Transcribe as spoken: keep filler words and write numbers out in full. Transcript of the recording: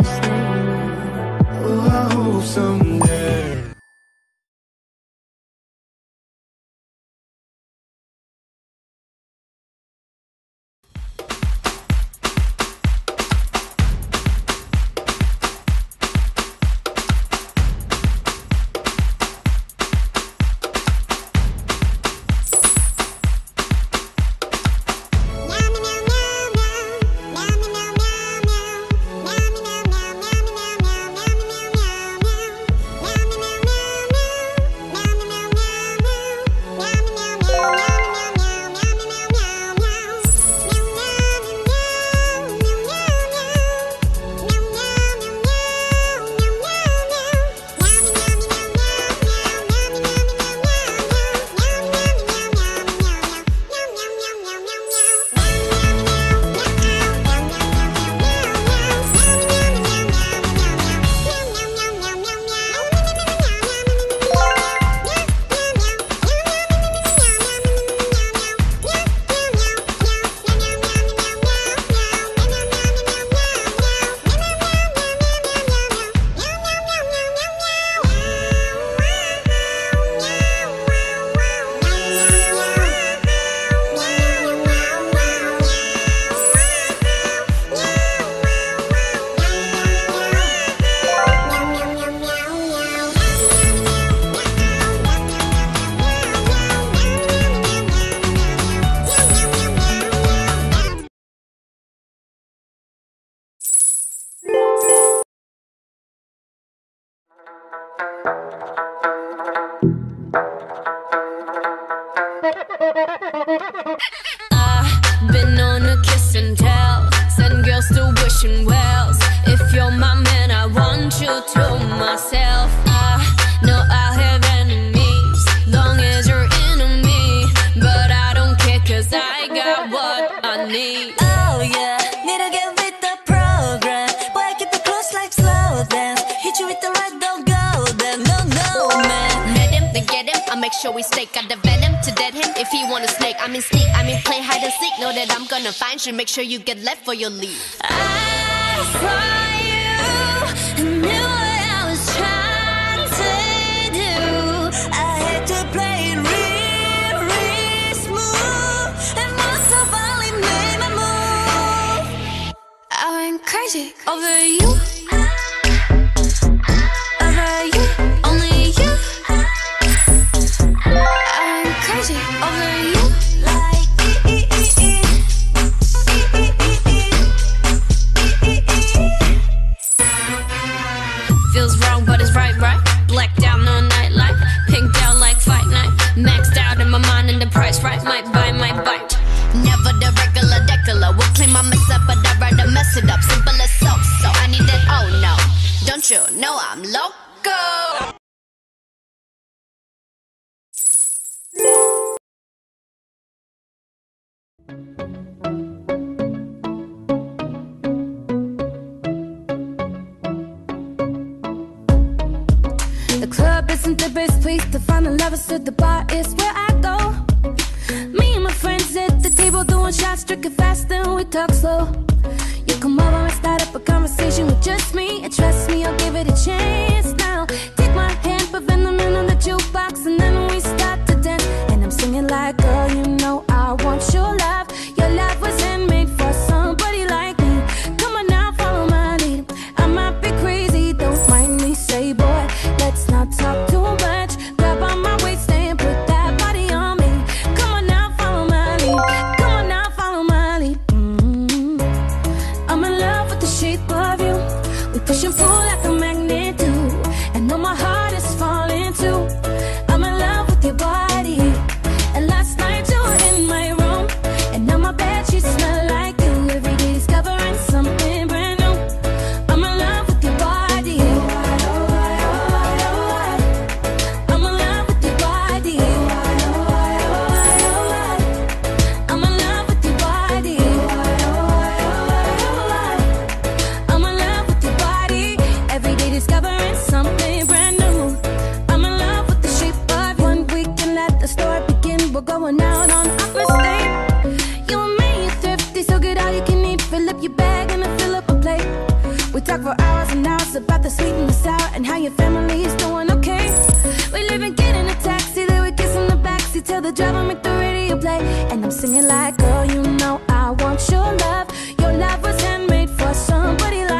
Oh, I hope someday. I've been on a kiss and tell, send girls to wishing wells. If you're my man, I want you to myself. I know I'll have enemies, long as you're into me. But I don't care, cause I got what I need. Oh yeah, need to get with the program. Boy, I keep it close like slow dance. Hit you with the right, don't go then. No, no, man. Let him, then get him, I'll make sure we stake out the venom to dead him. If he wanna snake, I mean sneak, I mean play hide and seek. Know that I'm gonna find you, make sure you get left for your leave. I saw you and knew what I was trying to do. I had to play it real, real smooth, and most of all, it made me move. I went crazy over you, Over you, only you. I went crazy over you. like e e e e e e e e e. Feels wrong, but it's right, right. Blacked out, no nightlight. Pinked out like fight night. Maxed out in my mind and the price right. Might buy, might bite. Never the regular decular. Will clean my mess up, but I'd rather mess it up. Simple as so, so I need that, oh no. Don't you know I'm loco? The club isn't the best place to find a lover, so the bar is where I go. Me and my friends at the table doing shots, drinking fast and we talk slow. You come over and start up a conversation with just me, and trust me, I'll give it a chance. Now take my hand, put venom in on the jukebox, and then we start to dance. And I'm singing like, girl, you know I want your love. Your love was handmade for somebody like me. Come on now, follow my lead. I might be crazy, don't mind me, say boy, let's not talk too much. Grab on my waist and put that body on me. Come on now, follow my lead. Come on now, follow my lead. Mm-hmm. I'm in love with the shape of you. We push and pull like a magnet do, and know my heart is falling too. I'm in love with your body, and last night you were in my room, and now my bed sheets smell like you. Every day discovering something brand new. I'm in love with your body. I'm in love with your body. I'm in love with your body. I'm in love with your body. Every day discovering something brand new. I'm in love with the shape of you. One weekend at the store begin, we're going out on our first date. You and me, you're thrifty, so get all you can eat. Fill up your bag and then fill up a plate. We talk for hours hours and hours about the sweet and the sour and how your family is doing okay. We live and get in a taxi, then we kiss in the backseat, tell the driver make the radio play, and I'm singing like, girl, you know I want your love. Your love was handmade for somebody like